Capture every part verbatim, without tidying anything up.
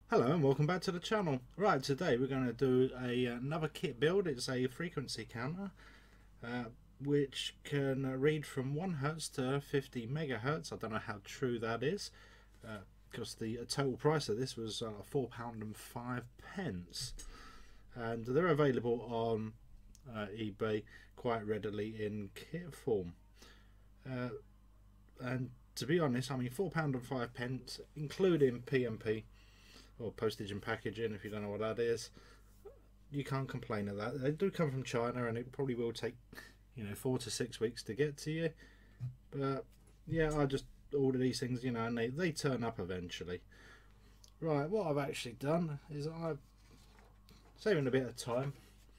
Hello and welcome back to the channel. Right, today we're going to do a, another kit build. It's a frequency counter uh, which can uh, read from one hertz to fifty megahertz. I don't know how true that is because uh, the total price of this was uh, four pounds and five pence, and they're available on uh, eBay quite readily in kit form. Uh, and to be honest, I mean four pounds and five pence including P M P, or postage and packaging, if you don't know what that is, you can't complain of that. They do come from China and it probably will take, you know, four to six weeks to get to you, but yeah, I just order these things, you know, and they, they turn up eventually. Right, what I've actually done is I've saving a bit of time.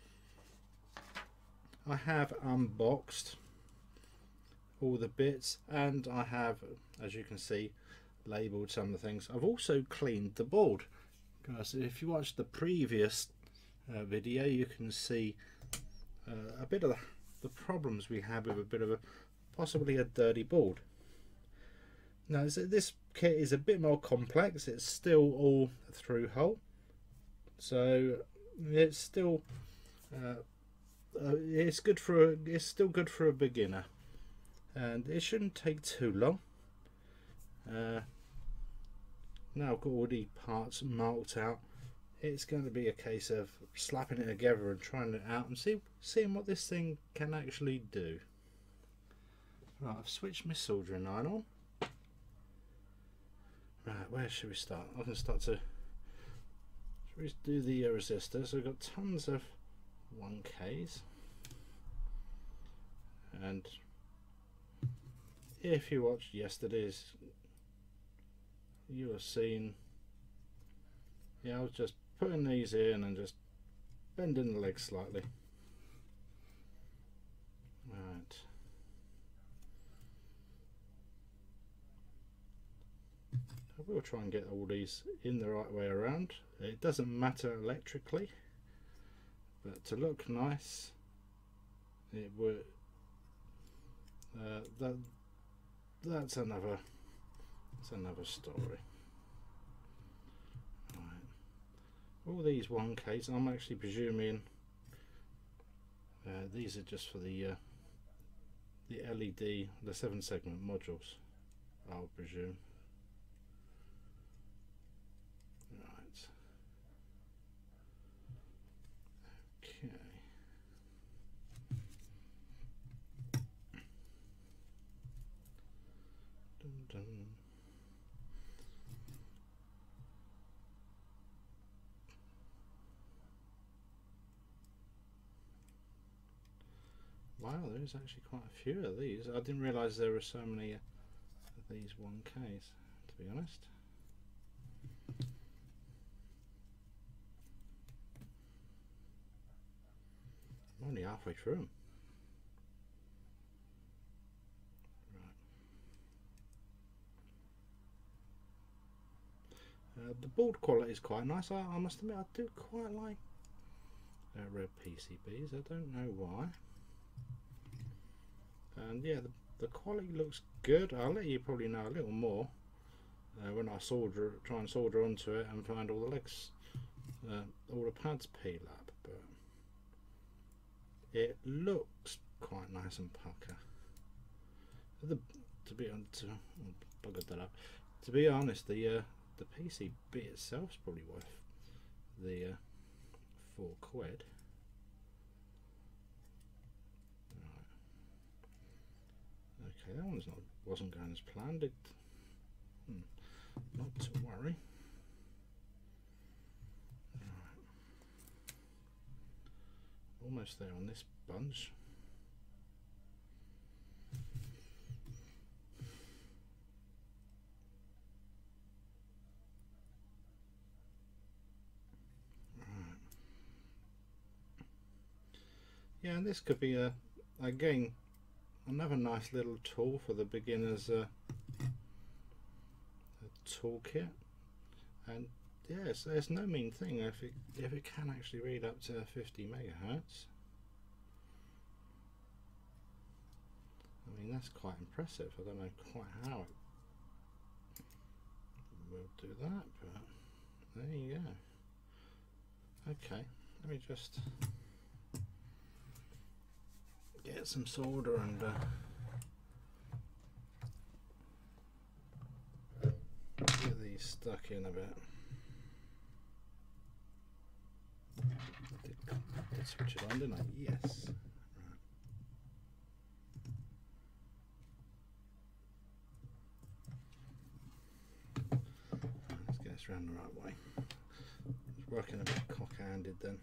I have unboxed all the bits and I have, as you can see, labelled some of the things. I've also cleaned the board, because if you watch the previous uh, video you can see uh, a bit of the, the problems we have with a bit of a possibly a dirty board. Now this kit is a bit more complex. It's still all through hole, so it's still uh, uh, it's good for a, it's still good for a beginner, and it shouldn't take too long. Uh, now I've got all the parts marked out. It's going to be a case of slapping it together and trying it out and see seeing what this thing can actually do. Right, I've switched my soldering iron on. Right, where should we start? I can start to should we do the uh, resistor. So we've got tons of one Ks, and if you watched yesterday's, you have seen, yeah, I was just putting these in and just bending the legs slightly. Right. I will try and get all these in the right way around. It doesn't matter electrically, but to look nice, it would. Uh, that that's another. That's another story. Right. All these one Ks, I'm actually presuming uh, these are just for the uh, the L E D, the seven segment modules, I'll presume. Right. Okay. Dun, dun. Wow, there's actually quite a few of these. I didn't realise there were so many of these one Ks, to be honest. I'm only halfway through them. Right. Uh, the board quality is quite nice. I, I must admit, I do quite like uh, red P C Bs. I don't know why. And yeah, the, the quality looks good. I'll let you probably know a little more uh, when I solder, try and solder onto it and find all the legs, uh, all the pads peel up. But it looks quite nice and pucker. The, to be honest, to, oh, buggered that up. To be honest, the uh, the P C B itself is probably worth the uh, four quid. Okay, that one's not wasn't going as planned. It, hmm, not to worry. Right. Almost there on this bunch. Right. Yeah, and this could be a again. Another nice little tool for the beginners uh, toolkit, and yes, there's no mean thing if it if it can actually read up to fifty megahertz. I mean, that's quite impressive. I don't know quite how it will do that, but There you go. Okay, let me just get some solder and uh, get these stuck in a bit. I did, I did switch it on, didn't I? Yes. Around the right way. It's working a bit cock-handed then.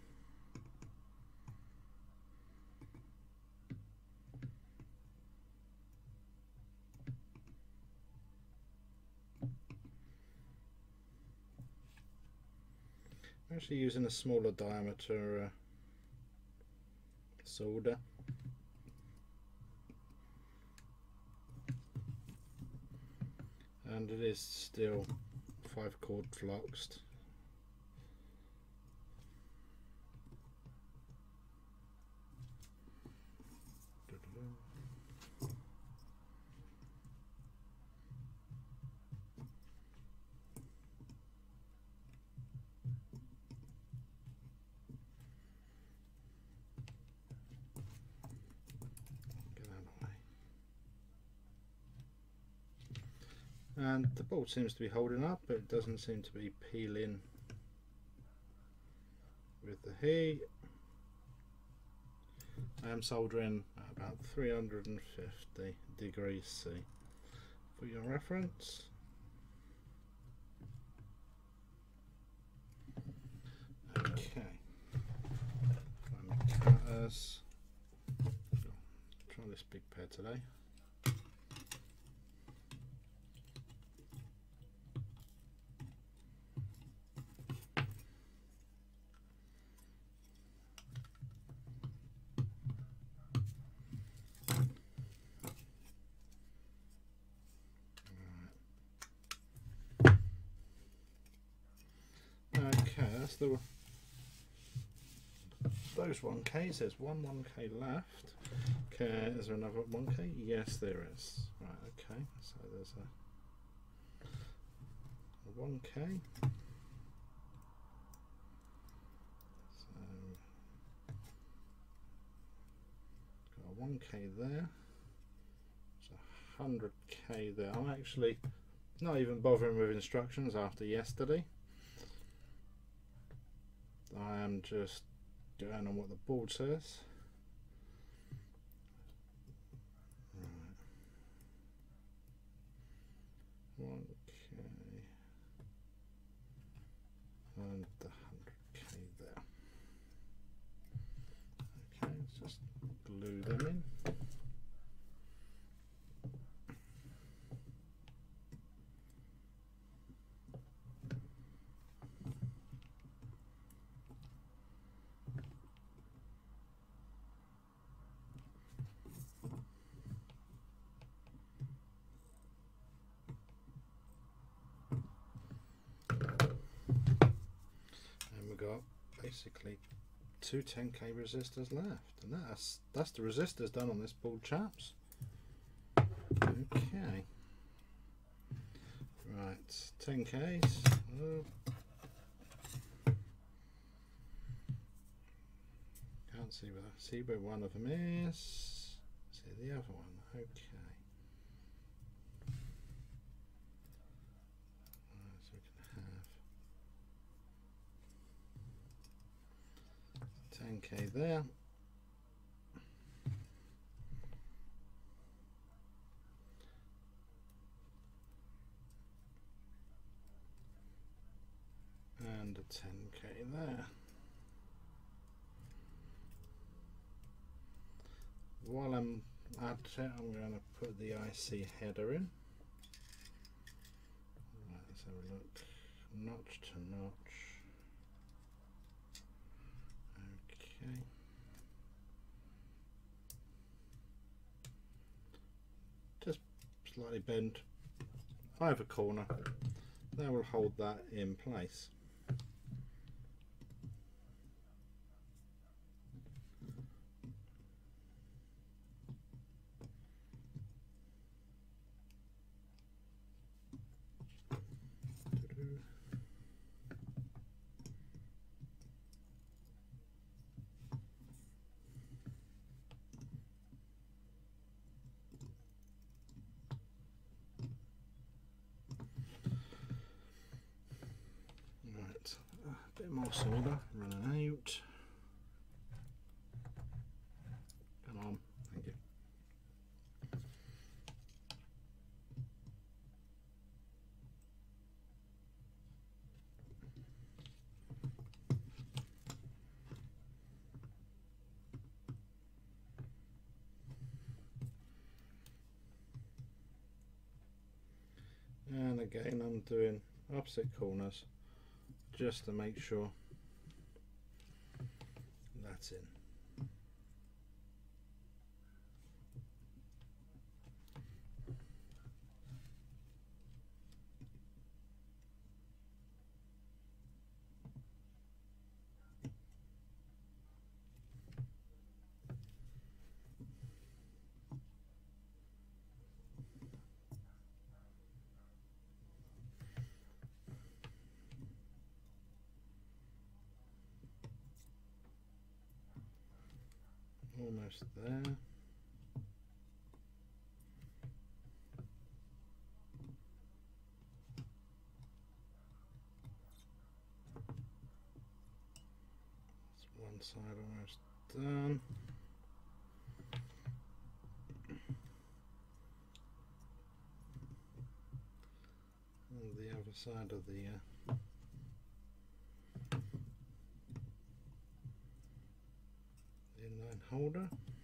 I'm actually using a smaller diameter uh, solder. And it is still five chord fluxed. Get out of the way. And the bolt seems to be holding up, but it doesn't seem to be peeling with the heat. I am soldering at about three hundred fifty degrees C for your reference. Okay, cutters. Try this big pair today. The, those one Ks, there's one 1K left. Okay, is there another one K? Yes, there is. Right, okay, so there's a, a one K. So, got a one K there. There's a one hundred K there. I'm actually not even bothering with instructions after yesterday. I am just going on what the board says. Right. one K and the one hundred K there. Okay, let's just glue them in. Got basically two ten K resistors left, and that's that's the resistors done on this board, chaps. Okay, right, ten Ks. Oh. Can't see where see where one of them is. See the other one. Okay. ten K there. And a ten K there. While I'm at it, I'm going to put the I C header in. Right, let's have a look. Notch to notch. Okay. Just slightly bend either corner. That will hold that in place. Bit more solder, running out. Come on, thank you. And again, I'm doing opposite corners just to make sure that's in. Almost there. That's one side almost done. And the other side of the uh, inline holder.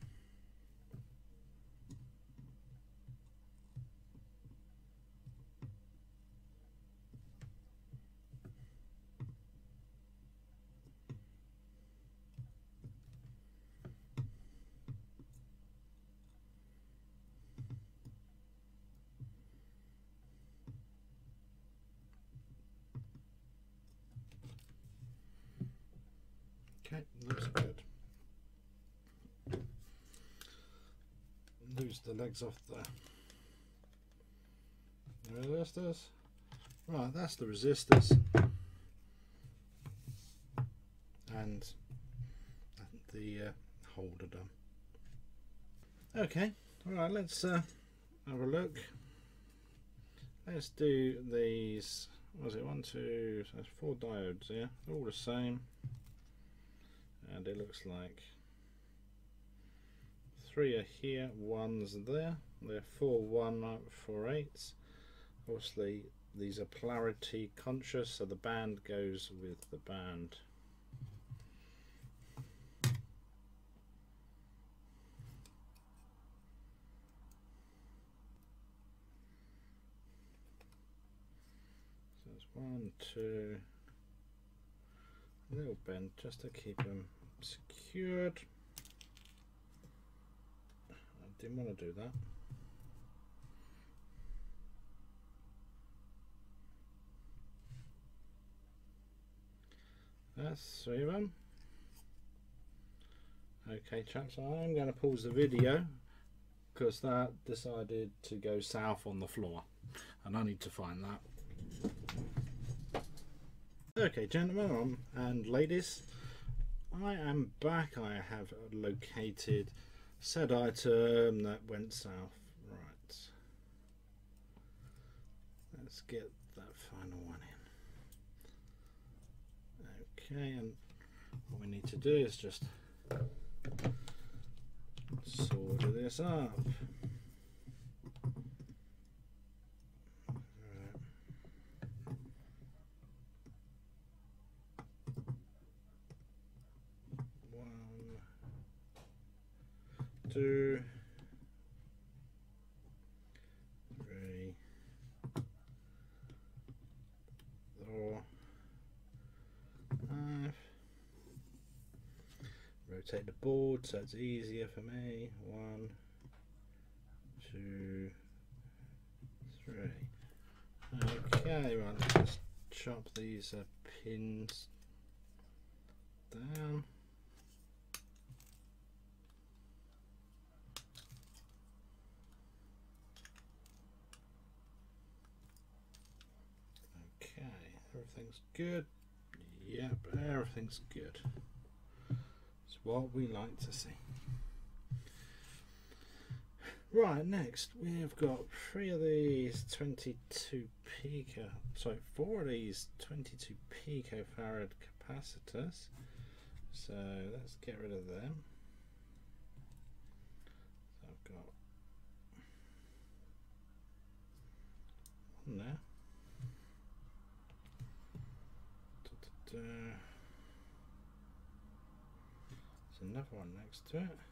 Okay, looks good. Lose the legs off the resistors. Right, that's the resistors and the uh, holder done. Okay, alright, let's uh, have a look. Let's do these. What was it? One, two, so that's four diodes, yeah? All the same. And it looks like three are here, one's there. They're four one, four eights. Obviously, these are polarity conscious, so the band goes with the band. So it's one, two, a little bend just to keep them secured. I didn't want to do that. That's three of them. Okay, chaps, I'm going to pause the video because that decided to go south on the floor, and I need to find that. Okay, gentlemen and ladies, I am back. I have located said item that went south. Right, let's get that final one in. Okay, and what we need to do is just solder this up. Two, three, four, five. Rotate the board so it's easier for me. One, two, three. Okay, right, let's just chop these uh, pins down. Everything's good. Yep, everything's good. It's what we like to see. Right, next we've got three of these twenty-two pico, sorry, four of these twenty-two picofarad capacitors. So let's get rid of them. So I've got one there. Da, da, da. There's another one next to it.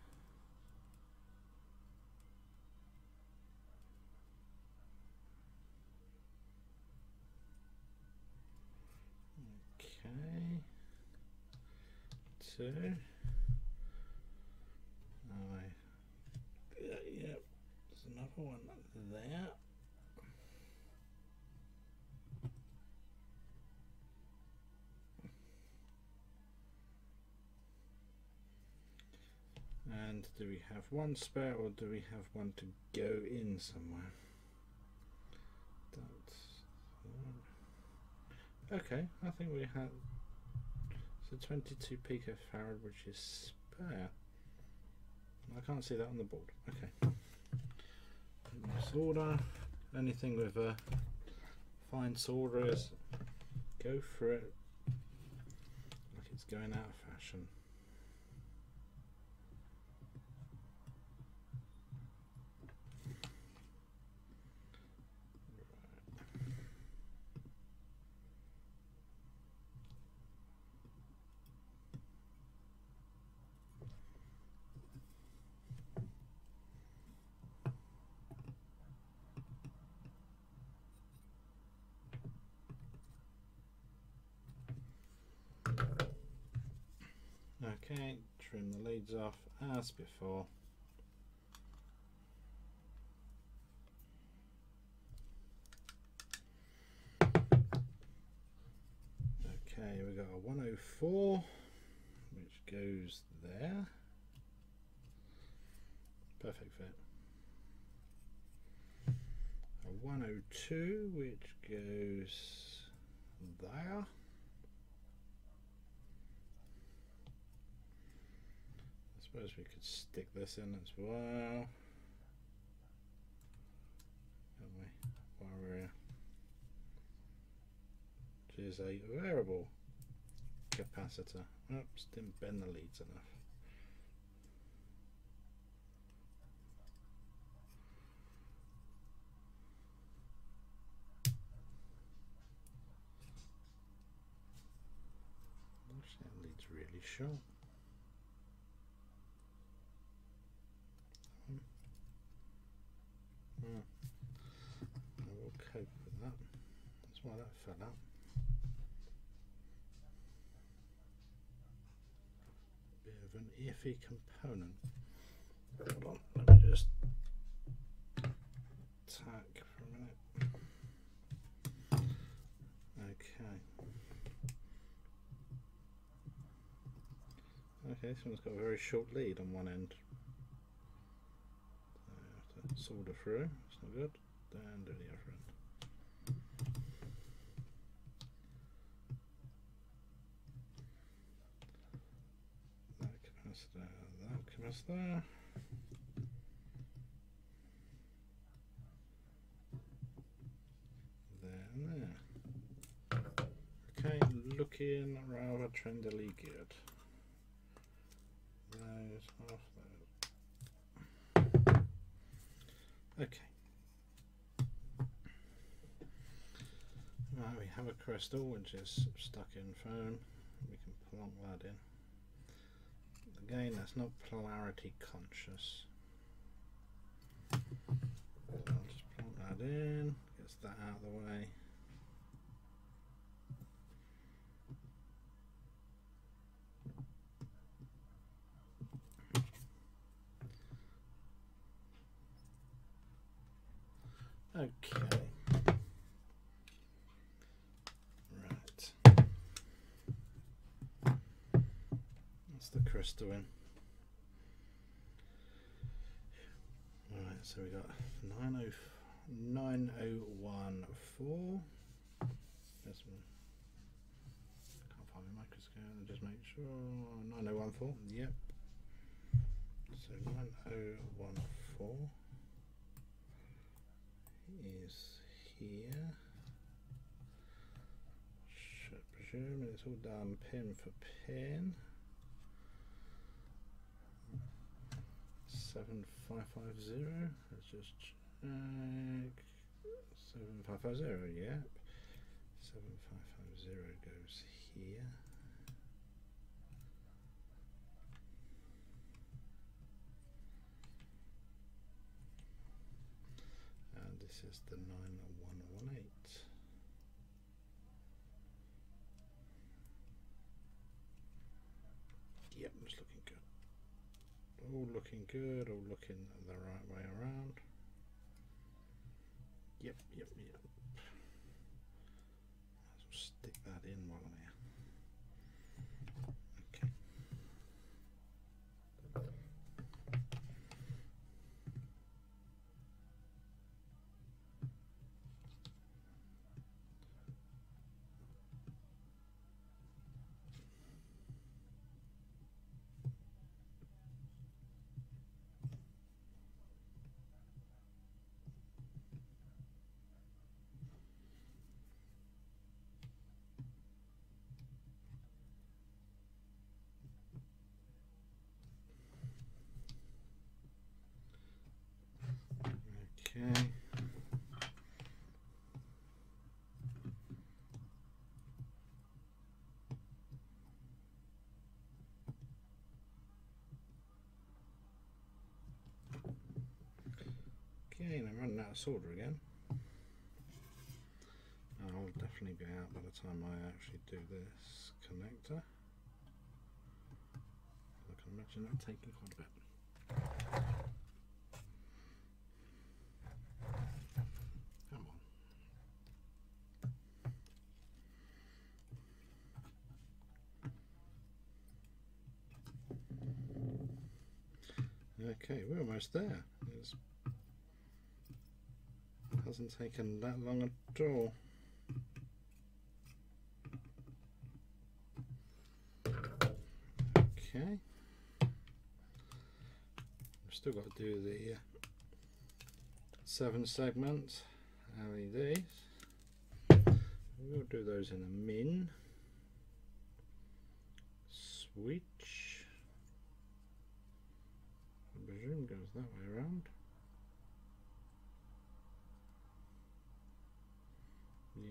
Okay, two. Oh, I, yeah, yep, there's another one there. And do we have one spare, or do we have one to go in somewhere? That's, uh, okay, I think we have. So twenty-two picofarad, which is spare. I can't see that on the board. Okay. Solder. Anything with a fine solder is go for it. Like it's going out of fashion. Okay, trim the leads off as before. Okay, we got a one oh four which goes there. Perfect fit. A one oh two which goes there. I suppose we could stick this in as well. Can we? While we're here. Which is a variable capacitor. Oops, didn't bend the leads enough. Actually, that lead's really short. Hmm. I will cope with that. That's why that fell out. Bit of an iffy component. Hold on, let me just tack for a minute. Okay. Okay, this one's got a very short lead on one end. Solder through, it's not good. Then do the other end. That capacitor, that capacitor. There and there. Okay, looking rather trendily good. Those off those. Okay. Right, we have a crystal which is stuck in foam. We can plonk that in. Again, that's not polarity conscious. So I'll just plonk that in, gets that out of the way. Okay. Right. That's the crystal in. Right, so we got nine oh one four. This one. Can't find my microscope, I'll just make sure. nine oh one four, yep. So nine oh one four. is here. Should presume it's all done pin for pin. seven five five zero. Let's just check. seven five five zero, yep. seven five five zero goes here. And this is the nine one one eight. Yep, it's looking good. All looking good, all looking the right way around. Yep, yep, yep. I'll stick that in while I'm here. Okay. Okay. Okay, and I'm running out of solder again. I'll definitely be out by the time I actually do this connector. I can imagine that taking quite a bit. Come on. Okay, we're almost there. It's, it hasn't taken that long at all. Okay. I've still got to do the uh, seven segment L E Ds. We'll do those in a min. Switch. I presume goes that way around. Yeah.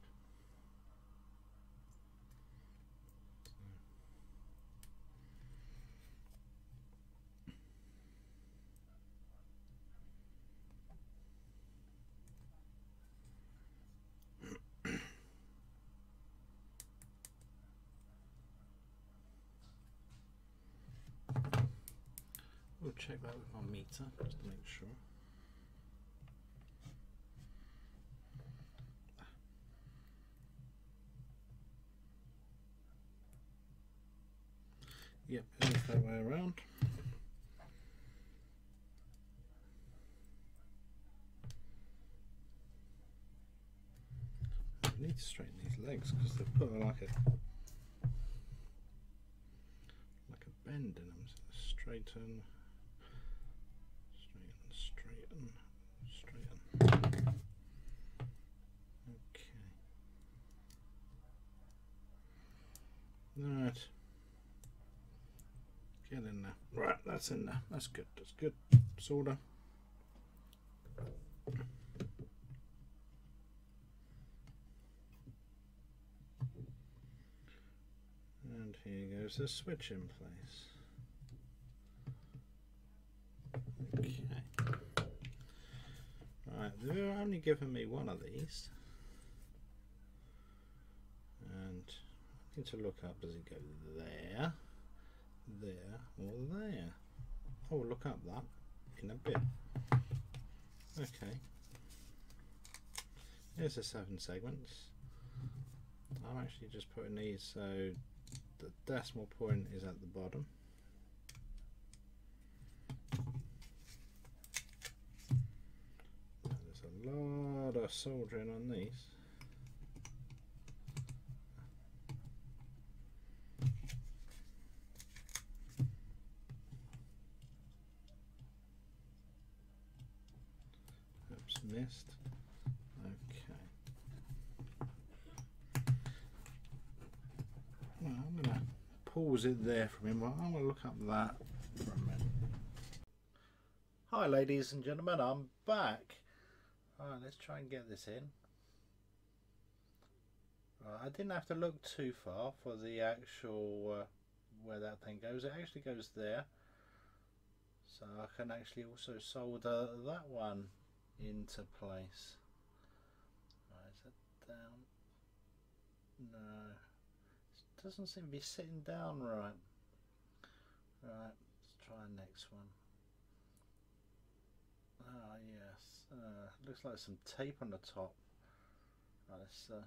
We'll check that with my meter just to make sure. Yep, it's that way around. I need to straighten these legs because they've put like a like a bend in them. So straighten. Straighten, straighten, straighten. Okay. Right. Get in there. Right, that's in there. That's good. That's good. Solder. And here goes the switch in place. Okay. Right, they're only giving me one of these, and I need to look up, does it go there, there, or there? Oh, we'll look up that in a bit. Okay, here's the seven segments. I'm actually just putting these so the decimal point is at the bottom. A lot of soldering on these. Oops, missed. Well, I'm going to pause it there for me. Well, I'm going to look up that for a minute. Hi ladies and gentlemen, I'm back. Alright, let's try and get this in. Right, I didn't have to look too far for the actual uh, where that thing goes. It actually goes there. So I can actually also solder that one into place. Right, is that down? No. It doesn't seem to be sitting down right. Right, let's try next one. Ah, yes. Uh, looks like some tape on the top. Right, let's uh,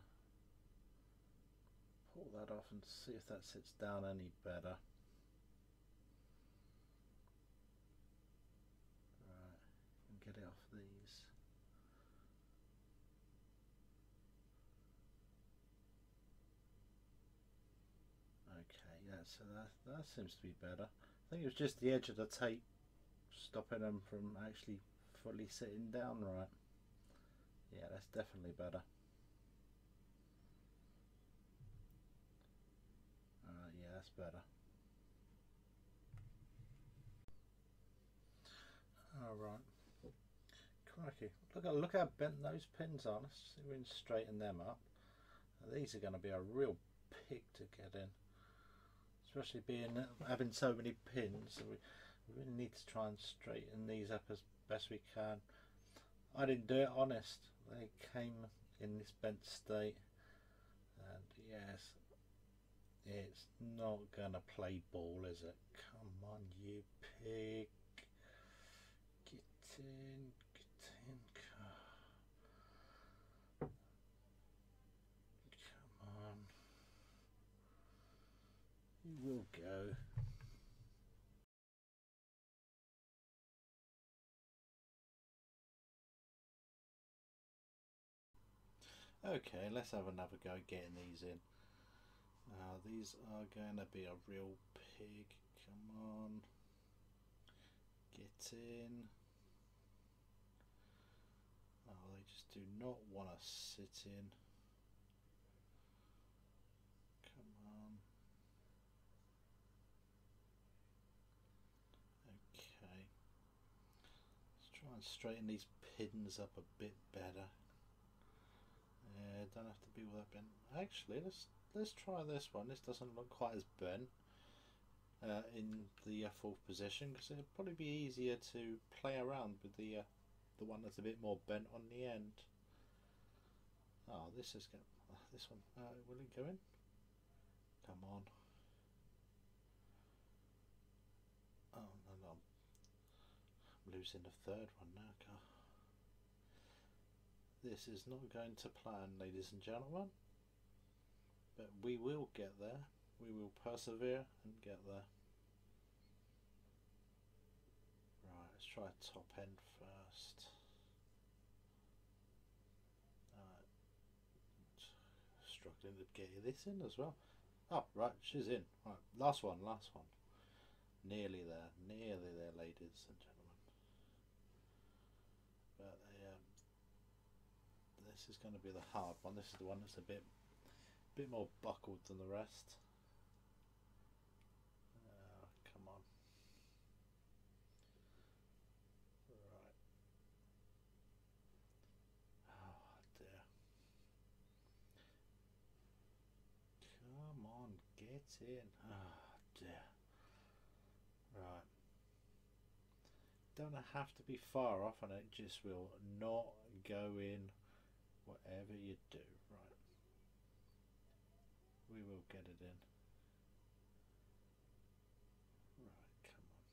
pull that off and see if that sits down any better. Right, and get it off these. Okay, yeah, so that, that seems to be better. I think it was just the edge of the tape stopping them from actually fully sitting down right. Yeah, that's definitely better. Uh, yeah, that's better. Alright. Crikey. Look, at, look how bent those pins are. Let's see if we can straighten them up. Now, these are going to be a real pig to get in. Especially being having so many pins. We, we really need to try and straighten these up as best we can. I didn't do it, honest. They came in this bent state. And yes, it's not gonna play ball, is it? Come on, you pig. Get in, get in. Come on. You will go. Okay, let's have another go getting these in. Now, these are going to be a real pig. Come on. Get in. Oh, they just do not want to sit in. Come on. Okay. Let's try and straighten these pins up a bit better. Yeah, don't have to be all that bent. Actually, let's let's try this one. This doesn't look quite as bent uh, in the uh, fourth position, because it'll probably be easier to play around with the uh, the one that's a bit more bent on the end. Oh, this is going. Uh, this one. Uh, will it go in? Come on. Oh no, no. I'm losing the third one now. God. This is not going to plan, ladies and gentlemen. But we will get there. We will persevere and get there. Right, let's try top end first. Uh, struggling to get this in as well. Oh, right, she's in. Right, last one, last one. Nearly there, nearly there, ladies and gentlemen. But um, this is going to be the hard one. This is the one that's a bit, bit more buckled than the rest. Uh, come on. Right. Oh dear. Come on, get in. Oh dear. Right. Don't have to be far off, and it just will not go in whatever you do. Right. We will get it in. Right, come on.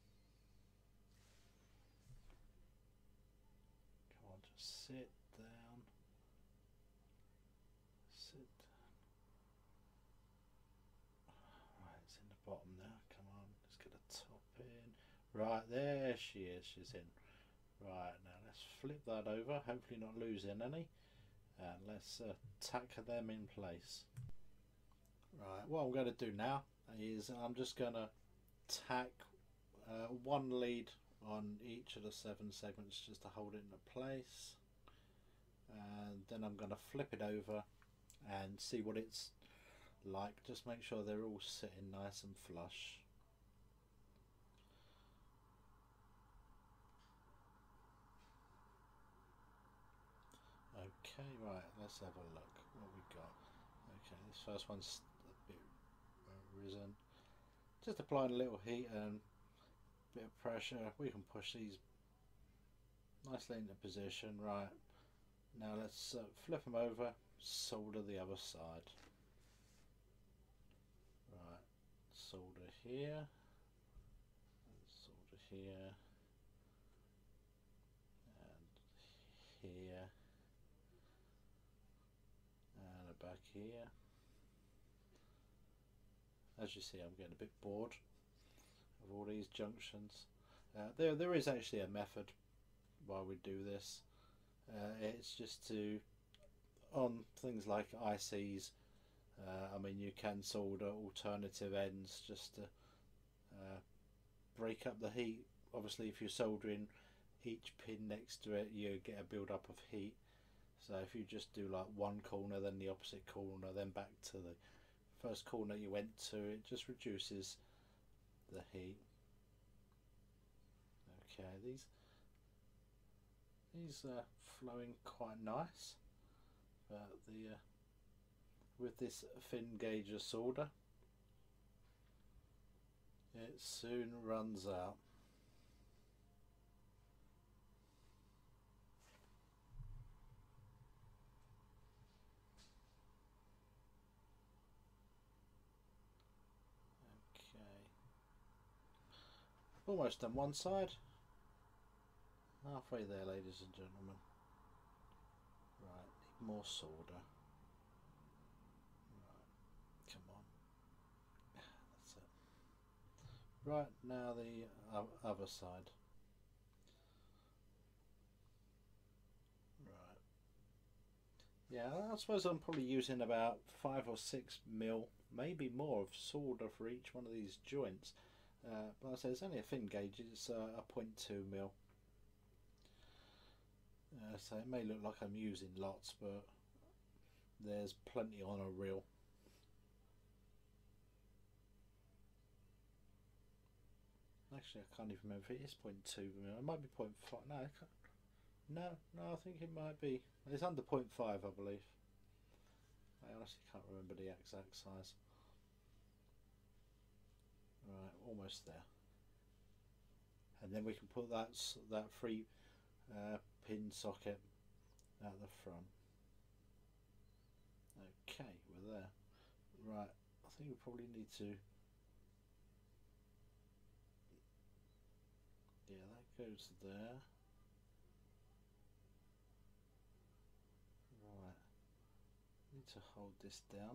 Come on, just sit down. Sit down. Right, it's in the bottom now. Come on, let's get a top in. Right, there she is, she's in. Right, now let's flip that over, hopefully not losing any. And let's uh, tack them in place. Right, what I'm going to do now is I'm just going to tack uh, one lead on each of the seven segments just to hold it into place. And then I'm going to flip it over and see what it's like. Just make sure they're all sitting nice and flush. Okay, right, let's have a look what we got. Okay, this first one's a bit uh, risen. Just applying a little heat and a bit of pressure, we can push these nicely into position. Right, now let's uh, flip them over, solder the other side. Right, solder here, solder here, and here, and back here. As you see, I'm getting a bit bored of all these junctions. Uh, there, there is actually a method why we do this. Uh, it's just to, on things like I Cs, uh, I mean, you can solder alternative ends just to uh, break up the heat. Obviously, if you're soldering each pin next to it, you get a build up of heat. So if you just do like one corner, then the opposite corner, then back to the first corner you went to, it just reduces the heat. Okay, these these are flowing quite nice, but the uh, with this thin gauge of solder, it soon runs out. Okay, almost done one side. Halfway there, ladies and gentlemen. Right, need more solder. Right, come on. That's it. Right, now the other side. Right. Yeah, I suppose I'm probably using about five or six mil, maybe more, of solder for each one of these joints. Uh, but I say it's only a thin gauge, it's uh, a zero point two mil. Uh, so it may look like I'm using lots, but there's plenty on a reel. Actually, I can't even remember if it is zero point two mil. It might be zero point five. No, no, no, I think it might be. It's under zero point five, I believe. I honestly can't remember the exact size. Right, almost there. And then we can put that that free uh, pin socket at the front. Okay, we're there. Right, I think we probably need to. Yeah, that goes there. Right, need to hold this down.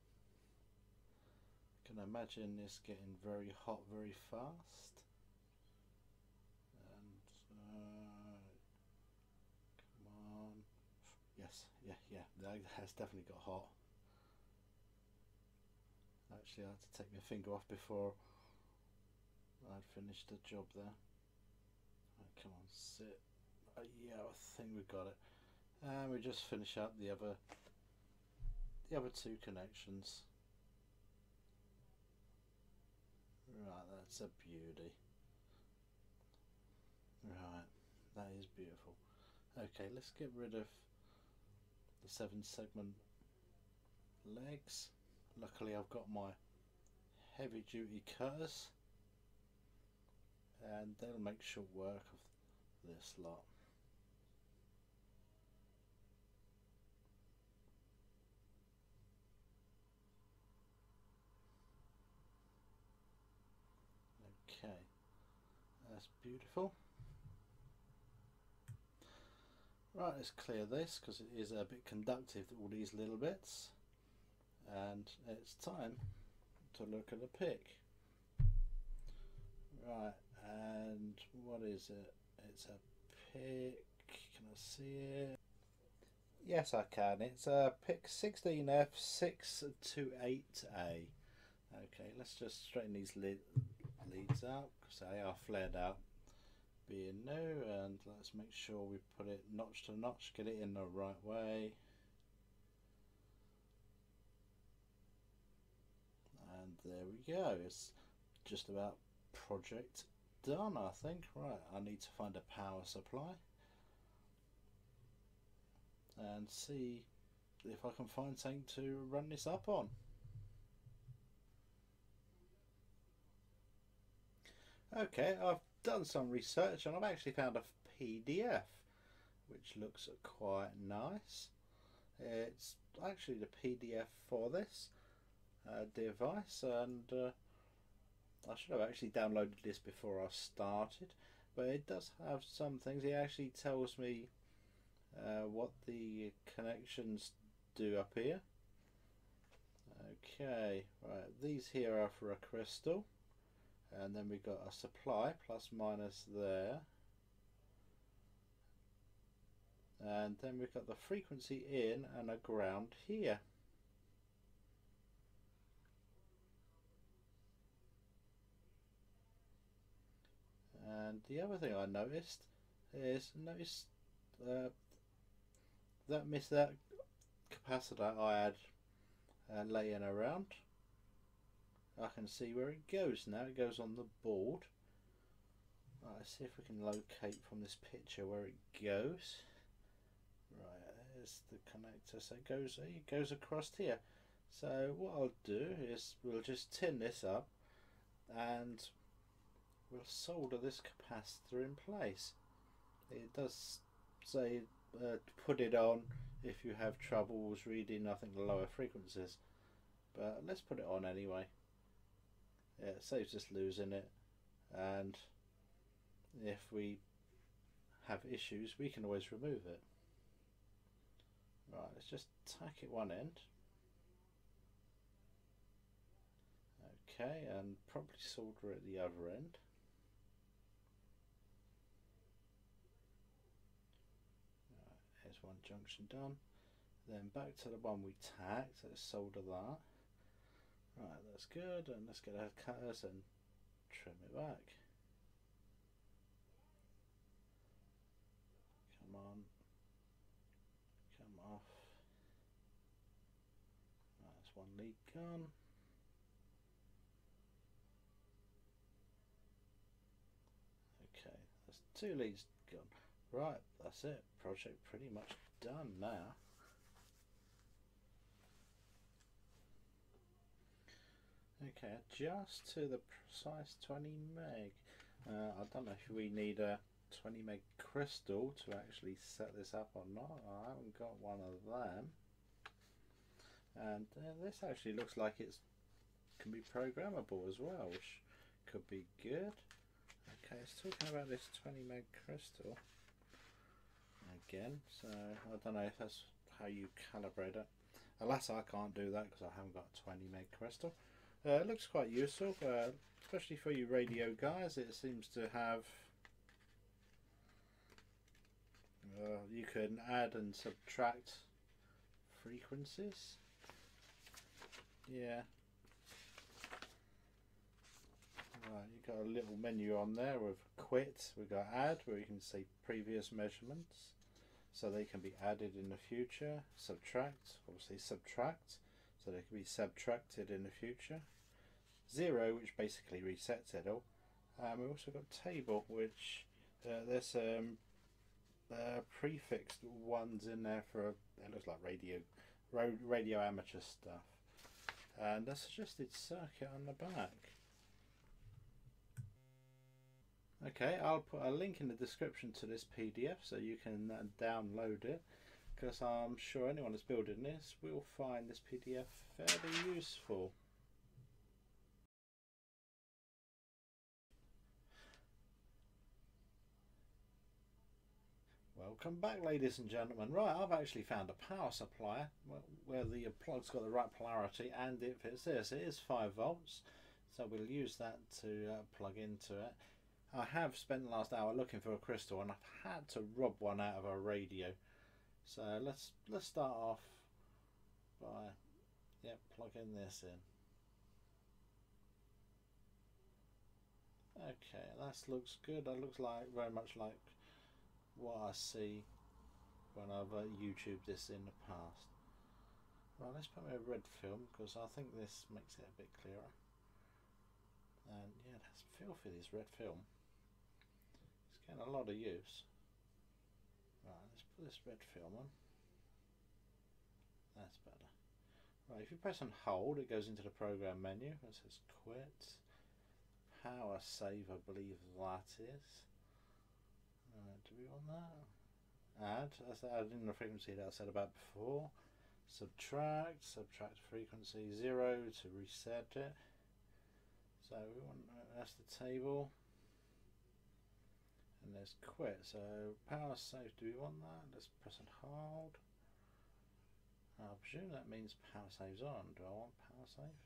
I can imagine this getting very hot very fast. And uh, come on. Yes, yeah, yeah, that has definitely got hot. Actually, I had to take my finger off before I'd finished the job there. Right, come on, sit. Uh, yeah, I think we've got it. And we just finish up the other, the other two connections. Right, that's a beauty. Right, that is beautiful. Okay, let's get rid of the seven segment legs. Luckily I've got my heavy duty cutters and they'll make short work of this lot. Okay, that's beautiful. Right, let's clear this because it is a bit conductive, all these little bits, and it's time to look at the pick. Right, and what is it? It's a pick. Can I see it? Yes, I can. It's a pick sixteen F six two eight A. Okay, let's just straighten these lead leads out because they are flared out, being new, and let's make sure we put it notch to notch, get it in the right way. there we go. It's just about project done, I think. Right, I need to find a power supply and see if I can find something to run this up on. Okay, I've done some research and I've actually found a P D F which looks quite nice. It's actually the P D F for this uh, device, and uh, I should have actually downloaded this before I started, but it does have some things. It actually tells me uh, what the connections do up here. Okay, right, these here are for a crystal, and then we've got a supply plus minus there, and then we've got the frequency in and a ground here. And the other thing I noticed is notice uh, that miss that capacitor I had uh, laying around. I can see where it goes now. It goes on the board. Right, let's see if we can locate from this picture where it goes. Right, there's the connector. So it goes, it goes across here. So what I'll do is we'll just tin this up and we'll solder this capacitor in place. It does say uh, to put it on if you have troubles reading, I think, the lower frequencies, but let's put it on anyway. Yeah, it saves us losing it, and if we have issues we can always remove it. Right, let's just tack it one end. Okay, and probably solder at the other end. There's one junction done. Then back to the one we tacked. Let's solder that. Right, that's good. And let's get our cutters and trim it back. Come on. Come off. Right, that's one lead gone. Okay, that's two leads gone. Right, that's it. Project pretty much done now. Okay, adjust to the precise twenty meg. Uh, I don't know if we need a twenty meg crystal to actually set this up or not. I haven't got one of them. And uh, this actually looks like it can be programmable as well, which could be good. Okay, it's talking about this twenty meg crystal again, so I don't know if that's how you calibrate it. Alas, I can't do that because I haven't got a twenty meg crystal. Uh, it looks quite useful, uh, especially for you radio guys. It seems to have uh, you can add and subtract frequencies. Yeah. Right, you've got a little menu on there with quit. We've got add, where you can see previous measurements, so they can be added in the future. Subtract, obviously subtract, so they can be subtracted in the future. Zero, which basically resets it all. Um, we've also got table, which uh, there's um, uh, prefixed ones in there for, it looks like radio, radio amateur stuff. And a suggested circuit on the back. Okay, I'll put a link in the description to this P D F so you can uh, download it, because I'm sure anyone that's building this will find this P D F fairly useful. Welcome back, ladies and gentlemen. Right, I've actually found a power supply where the plug's got the right polarity and it fits this. It is five volts, so we'll use that to uh, plug into it. I have spent the last hour looking for a crystal and I've had to rob one out of a radio. So let's let's start off by yeah, plugging this in. Okay, that looks good. That looks like very much like what I see when I've uh, YouTubed this in the past. Right, let's put me a red film because I think this makes it a bit clearer. And yeah, that's filthy, this red film. It's getting a lot of use. Right, let's put this red film on. That's better. Right, if you press and hold, it goes into the program menu. It says quit. Power save, I believe that is. Right, do we want that? Add, that's adding the frequency that I said about before. Subtract, subtract frequency zero to reset it. So we want, that's the table. And there's quit. So power save, do we want that? Let's press and hold. I presume that means power save's on. Do I want power save?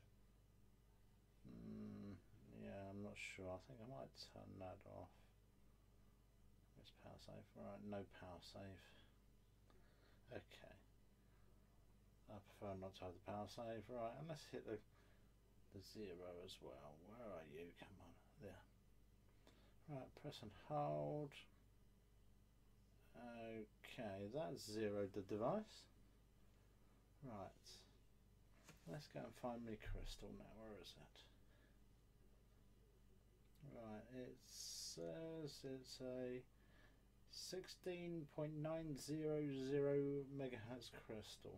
Mm, yeah, I'm not sure. I think I might turn that off. Where's power save? Right, no power save. Okay. I prefer not to have the power save. Right, and let's hit the the zero as well. Where are you? Come on, there. Right, press and hold. Okay, that's zeroed the device. Right, let's go and find my crystal now. Where is it? Right, it says it's a sixteen point nine zero zero megahertz crystal.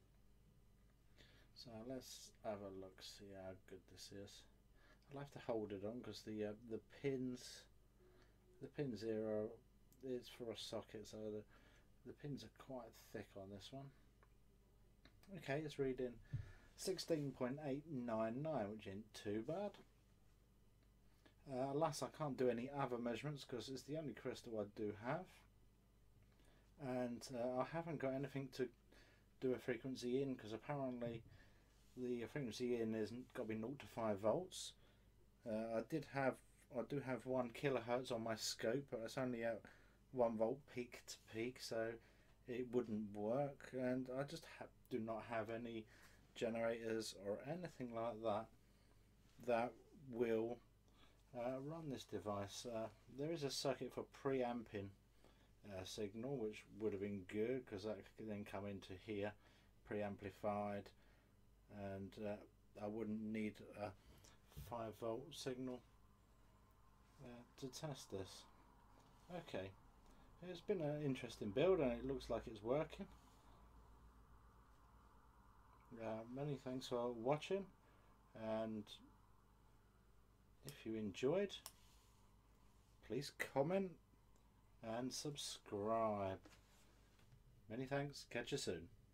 So let's have a look, see how good this is. I'll have to hold it on because the uh, the pins, the pins here are, it's for a socket, so the the pins are quite thick on this one. Okay, it's reading sixteen point eight nine nine, which isn't too bad. Uh, alas, I can't do any other measurements because it's the only crystal I do have, and uh, I haven't got anything to do a frequency in because apparently the frequency in isn't got to be zero to five volts. Uh, I did have, I do have one kilohertz on my scope, but it's only at one volt peak to peak, so it wouldn't work. And I just ha do not have any generators or anything like that that will uh, run this device. Uh, there is a circuit for preamping uh, signal, which would have been good because that could then come into here, preamplified, and uh, I wouldn't need a five volt signal uh, to test this. Okay, it's been an interesting build and it looks like it's working. Uh, many thanks for watching, and if you enjoyed, please comment and subscribe. Many thanks, catch you soon.